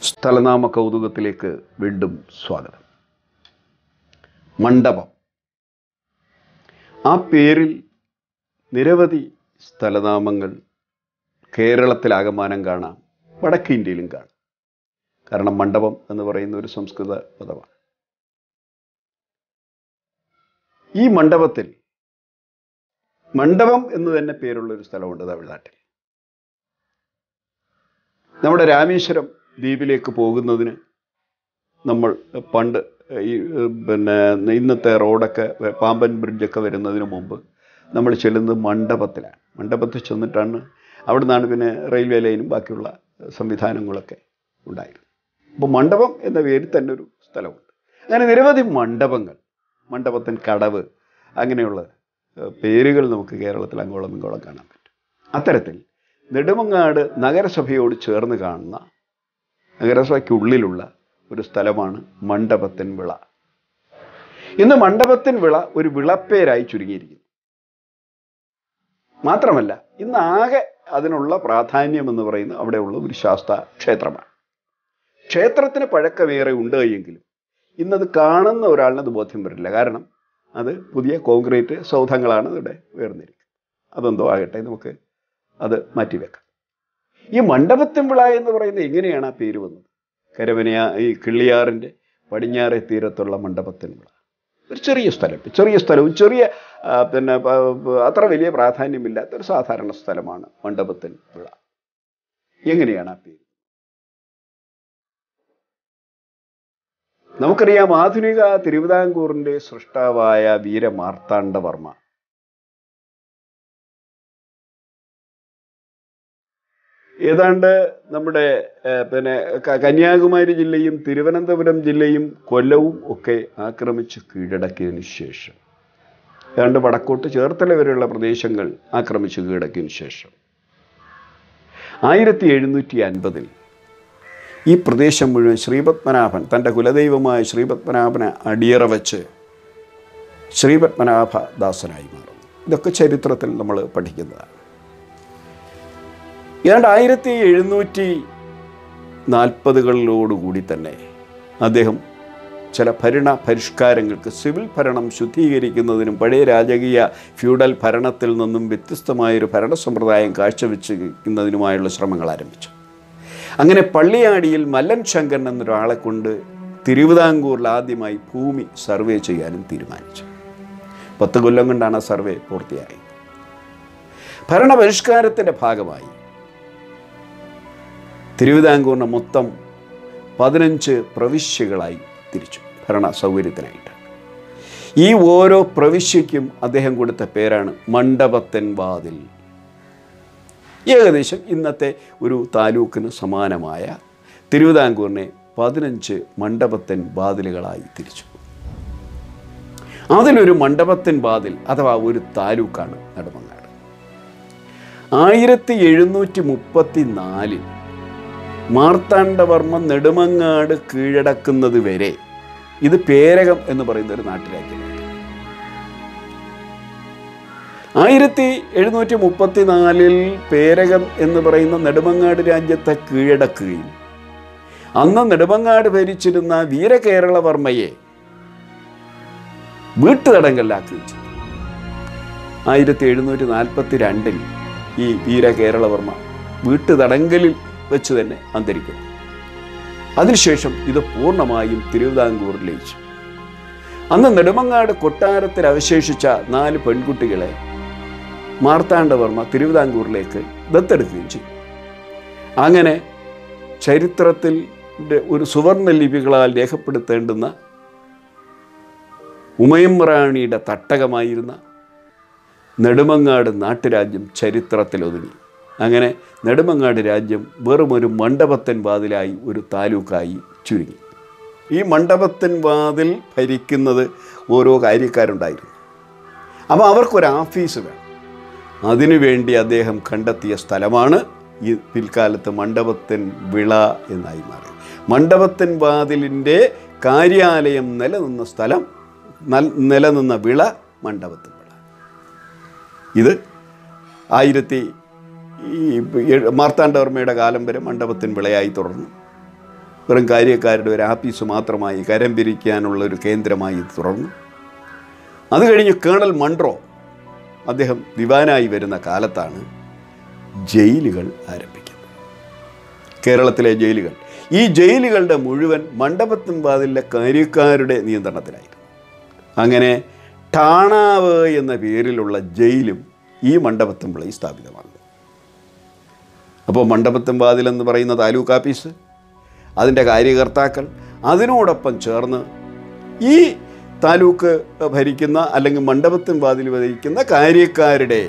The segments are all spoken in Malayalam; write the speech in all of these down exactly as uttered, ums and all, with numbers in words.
സ്ഥലനാമ കൗതുകത്തിലേക്ക് വീണ്ടും സ്വാഗതം. മണ്ഡപം, ആ പേരിൽ നിരവധി സ്ഥലനാമങ്ങൾ കേരളത്തിലാകമാനം കാണാം, വടക്കേ ഇന്ത്യയിലും കാണാം. കാരണം മണ്ഡപം എന്ന് പറയുന്ന ഒരു സംസ്കൃത പദമാണ്. ഈ മണ്ഡപത്തിൽ മണ്ഡപം എന്ന് തന്നെ പേരുള്ളൊരു സ്ഥലമുണ്ട് തമിഴ്നാട്ടിൽ. നമ്മുടെ രാമേശ്വരം ദ്വീപിലേക്ക് പോകുന്നതിന് നമ്മൾ പണ്ട് ഈ പിന്നെ ഇന്നത്തെ റോഡൊക്കെ പാമ്പൻ ബ്രിഡ്ജൊക്കെ വരുന്നതിന് മുമ്പ് നമ്മൾ ചെല്ലുന്നത് മണ്ഡപത്തിലാണ്. മണ്ഡപത്തിൽ ചെന്നിട്ടാണ് അവിടെ നിന്നാണ് പിന്നെ റെയിൽവേ ലൈനും ബാക്കിയുള്ള സംവിധാനങ്ങളൊക്കെ ഉണ്ടായിരുന്നു. അപ്പോൾ മണ്ഡപം എന്ന പേരിൽ തന്നെ ഒരു സ്ഥലമുണ്ട്. അങ്ങനെ നിരവധി മണ്ഡപങ്ങൾ, മണ്ഡപത്തിൻ കടവ്, അങ്ങനെയുള്ള പേരുകൾ നമുക്ക് കേരളത്തിൽ അങ്ങോളം ഇങ്ങോളം കാണാൻ പറ്റും. അത്തരത്തിൽ നെടുമങ്ങാട് നഗരസഭയോട് ചേർന്ന് കാണുന്ന നഗരസഭയ്ക്കുള്ളിലുള്ള ഒരു സ്ഥലമാണ് മണ്ഡപത്തിൻവിള. ഇന്ന് മണ്ഡപത്തിൻവിള ഒരു വിളപ്പേരായി ചുരുങ്ങിയിരിക്കുന്നു. മാത്രമല്ല, ഇന്ന് ആകെ അതിനുള്ള പ്രാധാന്യം എന്ന് പറയുന്നത് അവിടെയുള്ള ഒരു ശാസ്താ ക്ഷേത്രമാണ്. ക്ഷേത്രത്തിന് പഴക്കമേറെ ഉണ്ട് എങ്കിലും ഇന്നത് കാണുന്ന ഒരാളിനത് ബോധ്യം വരില്ല. കാരണം അത് പുതിയ കോൺക്രീറ്റ് സൗധങ്ങളാണ് ഇവിടെ ഉയർന്നിരിക്കുന്നത്. അതെന്തോ ആകട്ടെ, നമുക്ക് അത് മാറ്റിവെക്കാം. ഈ മണ്ഡപത്തിൻവിള എന്ന് പറയുന്നത് എങ്ങനെയാണ് ആ പേര് വന്നത്? കരവനയ ഈ കിള്ളിയാറിൻ്റെ പടിഞ്ഞാറേ തീരത്തുള്ള മണ്ഡപത്തിൻവിള, ഒരു ചെറിയ സ്ഥലം, ചെറിയ സ്ഥലവും ചെറിയ പിന്നെ അത്ര വലിയ പ്രാധാന്യമില്ലാത്ത ഒരു സാധാരണ സ്ഥലമാണ് മണ്ഡപത്തിൻവിള. എങ്ങനെയാണ് ആ പേര്? നമുക്കറിയാം, ആധുനിക തിരുവിതാംകൂറിൻ്റെ സൃഷ്ടാവായ വീരമാർത്താണ്ഡവർമ്മ ഏതാണ്ട് നമ്മുടെ പിന്നെ കന്യാകുമാരി ജില്ലയും തിരുവനന്തപുരം ജില്ലയും കൊല്ലവും ഒക്കെ ആക്രമിച്ച് കീഴടക്കിയതിന് ശേഷം, ഏതാണ്ട് വടക്കോട്ട് ചേർത്തല വരെയുള്ള പ്രദേശങ്ങൾ ആക്രമിച്ച് കീഴടക്കിയതിന് ശേഷം ആയിരത്തി എഴുന്നൂറ്റി അൻപതിൽ ഈ പ്രദേശം മുഴുവൻ ശ്രീപത്മനാഭൻ തൻ്റെ കുലദൈവമായ ശ്രീപത്മനാഭനെ അടിയറ വച്ച് ശ്രീപത്മനാഭദാസനായി മാറുന്നു. ഇതൊക്കെ ചരിത്രത്തിൽ നമ്മൾ പഠിക്കുന്നതാണ്. ഏതാണ്ട് ആയിരത്തി എഴുന്നൂറ്റി നാൽപ്പതുകളിലോടുകൂടി തന്നെ അദ്ദേഹം ചില ഭരണ പരിഷ്കാരങ്ങൾക്ക്, സിവിൽ ഭരണം ശുദ്ധീകരിക്കുന്നതിനും പഴയ രാജകീയ ഫ്യൂഡൽ ഭരണത്തിൽ നിന്നും വ്യത്യസ്തമായൊരു ഭരണ സമ്പ്രദായം കാഴ്ചവെക്കുന്നതിനുമായുള്ള ശ്രമങ്ങൾ ആരംഭിച്ചു. അങ്ങനെ പള്ളിയാടിയിൽ മല്ലൻ ശങ്കരൻ എന്നൊരാളെ കൊണ്ട് തിരുവിതാംകൂറിൽ ആദ്യമായി ഭൂമി സർവേ ചെയ്യാനും തീരുമാനിച്ചു. പത്ത് കൊല്ലം കൊണ്ടാണ് ആ സർവേ പൂർത്തിയായത്. ഭരണപരിഷ്കാരത്തിൻ്റെ ഭാഗമായി തിരുവിതാംകൂറിനെ മൊത്തം പതിനഞ്ച് പ്രവിശ്യകളായി തിരിച്ചു ഭരണ സൗകര്യത്തിനായിട്ട്. ഈ ഓരോ പ്രവിശ്യയ്ക്കും അദ്ദേഹം കൊടുത്ത പേരാണ് മണ്ഡപത്തിൻ വാതിൽ. ഏകദേശം ഇന്നത്തെ ഒരു താലൂക്കിന് സമാനമായ തിരുവിതാംകൂറിനെ പതിനഞ്ച് മണ്ഡപത്തിൻ വാതിലുകളായി തിരിച്ചു. അതിലൊരു മണ്ഡപത്തിൻ വാതിൽ അഥവാ ഒരു താലൂക്കാണ് നെടുമങ്ങാട്. ആയിരത്തി എഴുന്നൂറ്റി മുപ്പത്തി നാലിൽ മാർത്താണ്ഡവർമ്മ നെടുമങ്ങാട് കീഴടക്കുന്നത് വരെ ഇത് പേരകം എന്ന് പറയുന്ന ഒരു നാട്ടുരാജ്യമാണ്. ആയിരത്തി എഴുന്നൂറ്റി മുപ്പത്തി നാലിൽ പേരകം എന്ന് പറയുന്ന നെടുമങ്ങാട് രാജ്യത്തെ കീഴടക്കുകയും അന്ന് നെടുമങ്ങാട് ഭരിച്ചിരുന്ന വീരകേരളവർമ്മയെ വീട്ടുതടങ്കലിലാക്കുകയും ചെയ്തു. ആയിരത്തി എഴുന്നൂറ്റി നാൽപ്പത്തി രണ്ടിൽ ഈ വീരകേരളവർമ്മ വീട്ടുതടങ്കലിൽ വെച്ച് തന്നെ അന്തരിക്കുന്നു. അതിനുശേഷം ഇത് പൂർണ്ണമായും തിരുവിതാംകൂറിൽ ലയിച്ചു. അന്ന് നെടുമങ്ങാട് കൊട്ടാരത്തിൽ അവശേഷിച്ച നാല് പെൺകുട്ടികളെ മാർത്താണ്ഡവർമ്മ തിരുവിതാംകൂറിലേക്ക് ദത്തെടുക്കുകയും ചെയ്തു. അങ്ങനെ ചരിത്രത്തിൽ ഒരു സുവർണ ലിപികളാൽ രേഖപ്പെടുത്തേണ്ടുന്ന ഉമയമ്രാണിയുടെ തട്ടകമായിരുന്ന നെടുമങ്ങാട് നാട്ടുരാജ്യം ചരിത്രത്തിൽ ഒതുങ്ങി. അങ്ങനെ നെടുമങ്ങാട് രാജ്യം വെറുമൊരു മണ്ഡപത്തിൻ വാതിലായി, ഒരു താലൂക്കായി ചുരുങ്ങി. ഈ മണ്ഡപത്തിൻ വാതിൽ ഭരിക്കുന്നത് ഓരോ കാര്യക്കാരുണ്ടായിരുന്നു. അപ്പോൾ അവർക്കൊരു ആഫീസ് വേണം. അതിനുവേണ്ടി അദ്ദേഹം കണ്ടെത്തിയ സ്ഥലമാണ് ഈ പിൽക്കാലത്ത് മണ്ഡപത്തിൻ വിള എന്നായി മാറി. മണ്ഡപത്തിൻ വാതിലിൻ്റെ കാര്യാലയം നിലനിന്ന സ്ഥലം, നിലനിന്ന വിള മണ്ഡപത്തിൻ വിള. ഇത് ആയിരത്തി ഈ മാർത്താണ്ഡവർമ്മയുടെ കാലം വരെ മണ്ഡപത്തിൻ വിളയായി തുടർന്നു. വെറും കാര്യക്കാരുടെ ഒരു ആഫീസ് മാത്രമായി കരം പിരിക്കാനുള്ള ഒരു കേന്ദ്രമായി തുറന്നു. അത് കഴിഞ്ഞ് കേണൽ മൺട്രോ അദ്ദേഹം ദിവാനായി വരുന്ന കാലത്താണ് ജയിലുകൾ ആരംഭിക്കുന്നത്, കേരളത്തിലെ ജയിലുകൾ. ഈ ജയിലുകളുടെ മുഴുവൻ മണ്ഡപത്തിൻവാതിലിലെ കാര്യക്കാരുടെ നിയന്ത്രണത്തിലായിരുന്നു. അങ്ങനെ ഠാണാവ് എന്ന പേരിലുള്ള ജയിലും ഈ മണ്ഡപത്തിൻവിളയിൽ സ്ഥാപിതമാണ്. അപ്പോൾ മണ്ഡപത്തിൻവാതിൽ എന്ന് പറയുന്ന താലൂക്ക് ആഫീസ്, അതിൻ്റെ കാര്യകർത്താക്കൾ, അതിനോടൊപ്പം ചേർന്ന് ഈ താലൂക്ക് ഭരിക്കുന്ന അല്ലെങ്കിൽ മണ്ഡപത്തിൻവാതിൽ ഭരിക്കുന്ന കാര്യക്കാരുടെ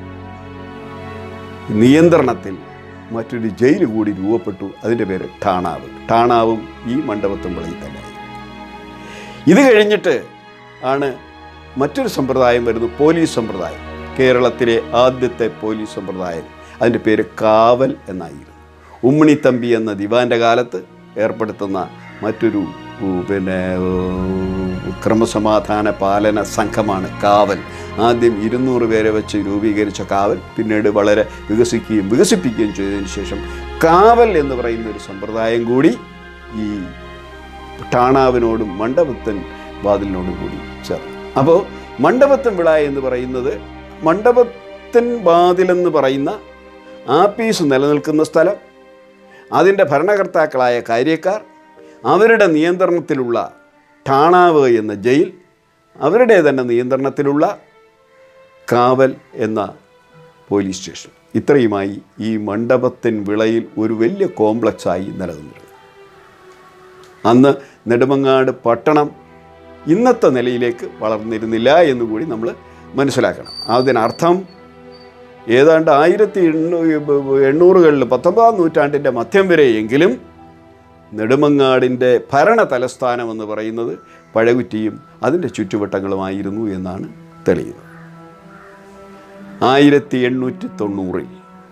നിയന്ത്രണത്തിൽ മറ്റൊരു ജയിൽ കൂടി രൂപപ്പെട്ടു. അതിൻ്റെ പേര് ഠാണാവ്. ഠാണാവും ഈ മണ്ഡപത്തിൻവിളയിൽ തന്നെയായിരുന്നു. ഇത് കഴിഞ്ഞിട്ട് ആണ് മറ്റൊരു സമ്പ്രദായം വരുന്നു, പോലീസ് സമ്പ്രദായം. കേരളത്തിലെ ആദ്യത്തെ പോലീസ് സമ്പ്രദായം, അതിൻ്റെ പേര് കാവൽ എന്നായിരുന്നു. ഉമ്മണിത്തമ്പി എന്ന ദിവാൻ്റെ കാലത്ത് ഏർപ്പെടുത്തുന്ന മറ്റൊരു പിന്നെ ക്രമസമാധാന പാലന സംഘമാണ് കാവൽ. ആദ്യം ഇരുന്നൂറ് പേരെ വെച്ച് രൂപീകരിച്ച കാവൽ പിന്നീട് വളരെ വികസിക്കുകയും വികസിപ്പിക്കുകയും ചെയ്തതിന് ശേഷം കാവൽ എന്ന് പറയുന്ന ഒരു സമ്പ്രദായം കൂടി ഈ ഠാണാവിനോടും മണ്ഡപത്തിൻ വാതിലിനോടും കൂടി ചേർന്നു. അപ്പോൾ മണ്ഡപത്തിൻവിള എന്ന് പറയുന്നത് മണ്ഡപത്തിൻ വാതിലെന്ന് പറയുന്ന ആപ്പീസ് നിലനിൽക്കുന്ന സ്ഥലം, അതിൻ്റെ ഭരണകർത്താക്കളായ കാര്യക്കാർ, അവരുടെ നിയന്ത്രണത്തിലുള്ള ഠാണാവ് എന്ന ജയിൽ, അവരുടെ തന്നെ നിയന്ത്രണത്തിലുള്ള കാവൽ എന്ന പോലീസ് സ്റ്റേഷൻ, ഇത്രയുമായി ഈ മണ്ഡപത്തിൻവിളയിൽ ഒരു വലിയ കോംപ്ലക്സായി നിലനിന്നിരുന്നു. അന്ന് നെടുമങ്ങാട് പട്ടണം ഇന്നത്തെ നിലയിലേക്ക് വളർന്നിരുന്നില്ല എന്നുകൂടി നമ്മൾ മനസ്സിലാക്കണം. അതിനർത്ഥം ഏതാണ്ട് ആയിരത്തി എണ്ണൂ എണ്ണൂറുകളിൽ പത്തൊമ്പതാം നൂറ്റാണ്ടിൻ്റെ മധ്യം വരെയെങ്കിലും നെടുമങ്ങാടിൻ്റെ ഭരണ തലസ്ഥാനം എന്ന് പറയുന്നത് പഴകുറ്റിയും അതിൻ്റെ ചുറ്റുവട്ടങ്ങളുമായിരുന്നു എന്നാണ് തെളിയുന്നത്. ആയിരത്തി എണ്ണൂറ്റി തൊണ്ണൂറിൽ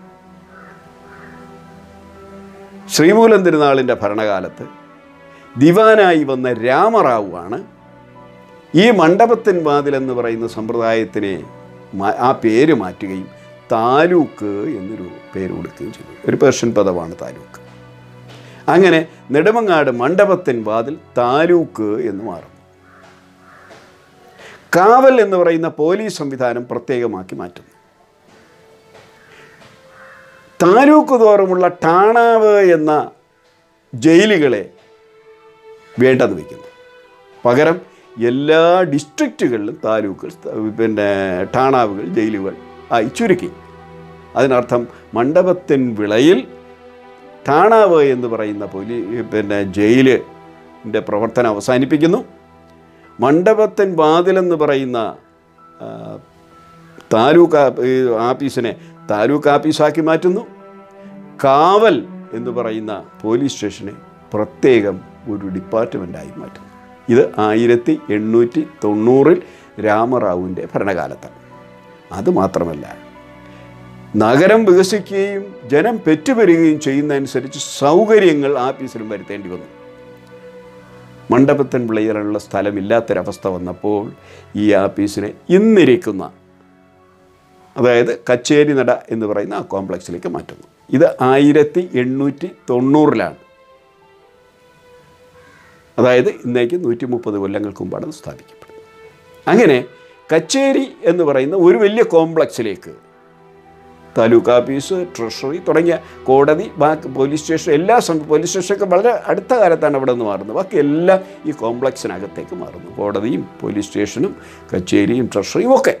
ശ്രീമൂലം തിരുനാളിൻ്റെ ഭരണകാലത്ത് ദിവാനായി വന്ന രാമറാവു ആണ് ഈ മണ്ഡപത്തിൻവാതിൽ എന്ന് പറയുന്ന സമ്പ്രദായത്തിനെ ആ പേര് മാറ്റുകയും താലൂക്ക് എന്നൊരു പേര് കൊടുക്കുകയും ചെയ്തു. ഒരു പേർഷ്യൻ പദമാണ് താലൂക്ക്. അങ്ങനെ നെടുമങ്ങാട് മണ്ഡപത്തിൻവാതിൽ താലൂക്ക് എന്ന് മാറും. കാവൽ എന്ന് പറയുന്ന പോലീസ് സംവിധാനം പ്രത്യേകമാക്കി മാറ്റുന്നു. താലൂക്ക് തോറുമുള്ള ഠാണാവ് എന്ന ജയിലുകളെ വേണ്ടെന്ന് വയ്ക്കുന്നു. പകരം എല്ലാ ഡിസ്ട്രിക്റ്റുകളിലും താലൂക്കുകൾ പിന്നെ ഠാണാവുകൾ ജയിലുകൾ ആയി ചുരുക്കി. അതിനർത്ഥം മണ്ഡപത്തിൻവിളയിൽ ഠാണാവ് എന്ന് പറയുന്ന പോലീ പിന്നെ ജയിലിൻ്റെ പ്രവർത്തനം അവസാനിപ്പിക്കുന്നു. മണ്ഡപത്തിൻവാതിലെന്ന് പറയുന്ന താലൂക്ക് ആഫീസിനെ താലൂക്ക് ആഫീസാക്കി മാറ്റുന്നു. കാവൽ എന്ന് പറയുന്ന പോലീസ് സ്റ്റേഷനെ പ്രത്യേകം ഒരു ഡിപ്പാർട്ട്മെൻറ്റായി മാറ്റുന്നു. ഇത് ആയിരത്തി എണ്ണൂറ്റി തൊണ്ണൂറിൽ രാമറാവുവിൻ്റെ ഭരണകാലത്താണ്. അതുമാത്രമല്ല, നഗരം വികസിക്കുകയും ജനം പെറ്റുപെരുകയും ചെയ്യുന്നതനുസരിച്ച് സൗകര്യങ്ങൾ ആഫീസിലും വരുത്തേണ്ടി വന്നു. മണ്ഡപത്തിൻവിളയിലുള്ള സ്ഥലമില്ലാത്തൊരവസ്ഥ വന്നപ്പോൾ ഈ ആഫീസിനെ ഇന്നിരിക്കുന്ന, അതായത് കച്ചേരി നട എന്ന് പറയുന്ന ആ കോംപ്ലക്സിലേക്ക് മാറ്റുന്നു. ഇത് ആയിരത്തി എണ്ണൂറ്റി തൊണ്ണൂറിലാണ്. അതായത് ഇന്നേക്ക് നൂറ്റി മുപ്പത് കൊല്ലങ്ങൾക്ക് മുമ്പാണ് അത് സ്ഥാപിക്കപ്പെടുന്നത്. അങ്ങനെ കച്ചേരി എന്ന് പറയുന്ന ഒരു വലിയ കോംപ്ലക്സിലേക്ക് താലൂക്ക് ഓഫീസ്, ട്രഷറി തുടങ്ങിയ കോടതി, ബാക്കി പോലീസ് സ്റ്റേഷൻ, എല്ലാ പോലീസ് സ്റ്റേഷനൊക്കെ വളരെ അടുത്ത കാലത്താണ് അവിടെ നിന്ന് മാറുന്നത്. ബാക്കി എല്ലാം ഈ കോംപ്ലക്സിനകത്തേക്ക് മാറുന്നു. കോടതിയും പോലീസ് സ്റ്റേഷനും കച്ചേരിയും ട്രഷറിയും ഒക്കെ.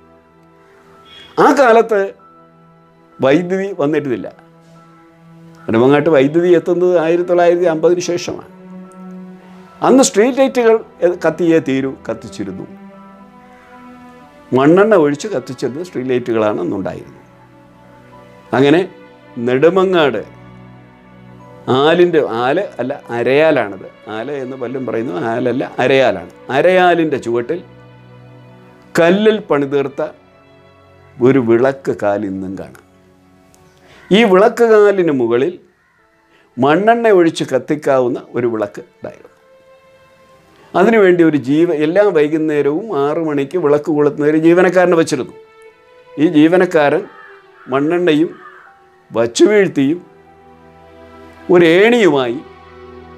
ആ കാലത്ത് വൈദ്യുതി വന്നിരുന്നില്ല. നെടുമങ്ങാട്ട് വൈദ്യുതി എത്തുന്നത് ആയിരത്തി തൊള്ളായിരത്തി അമ്പതിന് ശേഷമാണ്. അന്ന് സ്ട്രീറ്റ് ലൈറ്റുകൾ കത്തിയേ തീരൂ, കത്തിച്ചിരുന്നു. മണ്ണെണ്ണ ഒഴിച്ച് കത്തിച്ചിരുന്ന സ്ട്രീറ്റ് ലൈറ്റുകളാണ് അന്നുണ്ടായിരുന്നത്. അങ്ങനെ നെടുമങ്ങാട് ആലിൻ്റെ ആല് അല്ല അരയാലാണത്. ആല് എന്ന് പലരും പറയുന്നു, ആലല്ല അരയാലാണ്. അരയാലിൻ്റെ ചുവട്ടിൽ കല്ലിൽ പണിതീർത്ത ഒരു വിളക്ക് കാൽ ഇന്നും കാണാം. ഈ വിളക്ക് കാലിന് മുകളിൽ മണ്ണെണ്ണ ഒഴിച്ച് കത്തിക്കാവുന്ന ഒരു വിളക്ക് ഉണ്ടായിരുന്നു. അതിനുവേണ്ടി ഒരു ജീവ എല്ലാ വൈകുന്നേരവും ആറു മണിക്ക് വിളക്ക് കൊളുത്തുന്ന ഒരു ജീവനക്കാരനെ വച്ചിരുന്നു. ഈ ജീവനക്കാരൻ മണ്ണെണ്ണയും വച്ചു വീഴ്ത്തിയും ഒരേണിയുമായി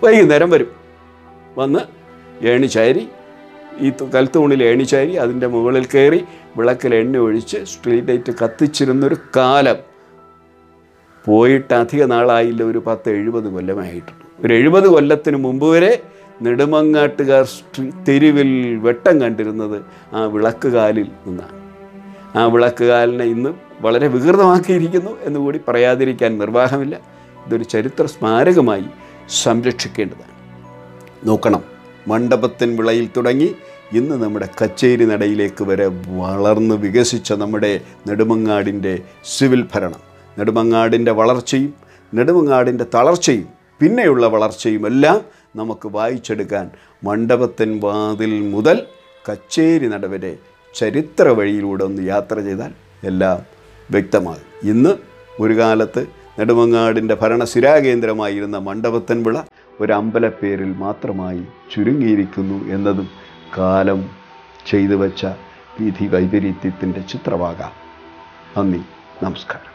വൈകുന്നേരം വരും. വന്ന് ഏണിച്ചാരി, ഈ കൽത്തൂണിൽ ഏണിച്ചാരി അതിൻ്റെ മുകളിൽ കയറി വിളക്കിൽ എണ്ണ ഒഴിച്ച് സ്ട്രീറ്റ് ലൈറ്റ് കത്തിച്ചിരുന്നൊരു കാലം പോയിട്ട് അധിക നാളായില്ല, ഒരു പത്ത് എഴുപത് കൊല്ലമായിട്ടുണ്ട്. ഒരു എഴുപത് കൊല്ലത്തിന് മുമ്പ് വരെ നെടുമങ്ങാട്ടുകാർ തെരുവിൽ വെട്ടം കണ്ടിരുന്നത് ആ വിളക്കുകാലിൽ നിന്നാണ്. ആ വിളക്കുകാലിനെ ഇന്ന് വളരെ വികൃതമാക്കിയിരിക്കുന്നു എന്നുകൂടി പറയാതിരിക്കാൻ നിർവാഹമില്ല. ഇതൊരു ചരിത്ര സ്മാരകമായി സംരക്ഷിക്കേണ്ടതാണ്. നോക്കണം, മണ്ഡപത്തിൻ വിളയിൽ തുടങ്ങി ഇന്ന് നമ്മുടെ കച്ചേരി നടയിലേക്ക് വരെ വളർന്ന് വികസിച്ച നമ്മുടെ നെടുമങ്ങാടിൻ്റെ സിവിൽ ഭരണം, നെടുമങ്ങാടിൻ്റെ വളർച്ചയും നെടുമങ്ങാടിൻ്റെ തളർച്ചയും പിന്നെയുള്ള വളർച്ചയും എല്ലാം നമുക്ക് വായിച്ചെടുക്കാൻ മണ്ഡപത്തിൻ വാതിൽ മുതൽ കച്ചേരി നട വരെ ചരിത്ര വഴിയിലൂടെ ഒന്ന് യാത്ര ചെയ്താൽ എല്ലാം വ്യക്തമാകും. ഇന്ന് ഒരു കാലത്ത് നെടുമങ്ങാടിൻ്റെ ഭരണസിരാകേന്ദ്രമായിരുന്ന മണ്ഡപത്തിൻവിള ഒരു അമ്പലപ്പേരിൽ മാത്രമായി ചുരുങ്ങിയിരിക്കുന്നു എന്നതും കാലം ചെയ്തു വച്ച വിധി വൈപരീത്യത്തിൻ്റെ ചിത്രമാകാം. നന്ദി, നമസ്കാരം.